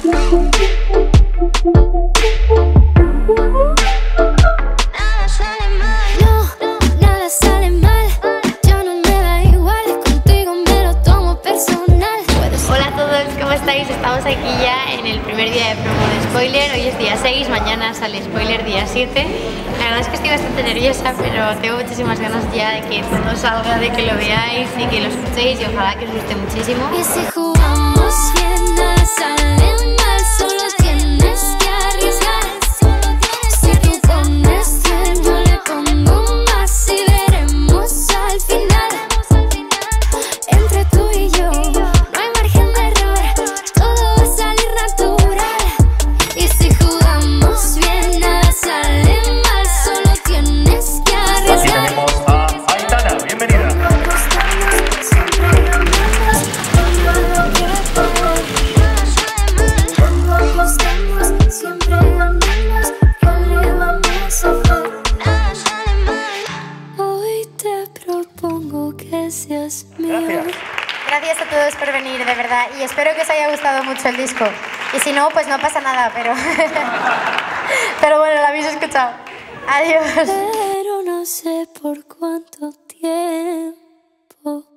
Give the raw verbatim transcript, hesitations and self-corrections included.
Estamos aquí ya en el primer día de promo de Spoiler. Hoy es día seis, mañana sale Spoiler día siete. La verdad es que estoy bastante nerviosa, pero tengo muchísimas ganas ya de que todo salga, de que lo veáis y que lo escuchéis y ojalá que os guste muchísimo. Y si jugamos bien, nada sale mal, solo tienes que arriesgar. Si tú pones bien, yo le pongo más y veremos al final. Entre tú y yo no hay margen de error, todo va a salir natural. Y si jugamos bien, nada sale mal, solo tienes que arriesgar. Aquí tenemos a Aitana, bienvenida. Siempre ganamos, ¿qué le vamos a hacer? Hoy te propongo que seas mío. Gracias. Gracias a todos por venir, de verdad, y espero que os haya gustado mucho el disco. Y si no, pues no pasa nada, pero... pero bueno, lo habéis escuchado. Adiós. Pero no sé por cuánto tiempo.